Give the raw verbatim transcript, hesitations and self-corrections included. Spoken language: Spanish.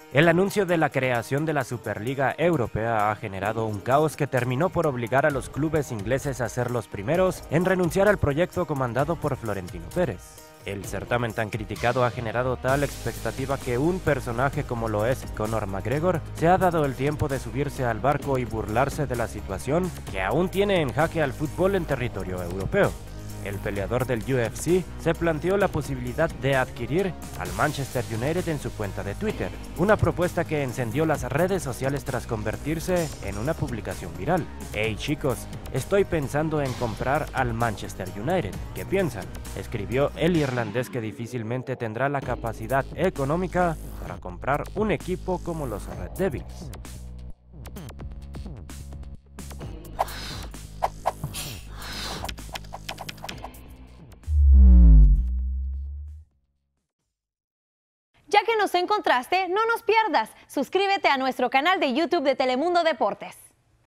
El anuncio de la creación de la Superliga Europea ha generado un caos que terminó por obligar a los clubes ingleses a ser los primeros en renunciar al proyecto comandado por Florentino Pérez. El certamen tan criticado ha generado tal expectativa que un personaje como lo es Conor McGregor se ha dado el tiempo de subirse al barco y burlarse de la situación que aún tiene en jaque al fútbol en territorio europeo. El peleador del U F C se planteó la posibilidad de adquirir al Manchester United en su cuenta de Twitter, una propuesta que encendió las redes sociales tras convertirse en una publicación viral. «Hey chicos, estoy pensando en comprar al Manchester United, ¿qué piensan?», escribió el irlandés, que difícilmente tendrá la capacidad económica para comprar un equipo como los Red Devils. Ya que nos encontraste, no nos pierdas. Suscríbete a nuestro canal de YouTube de Telemundo Deportes.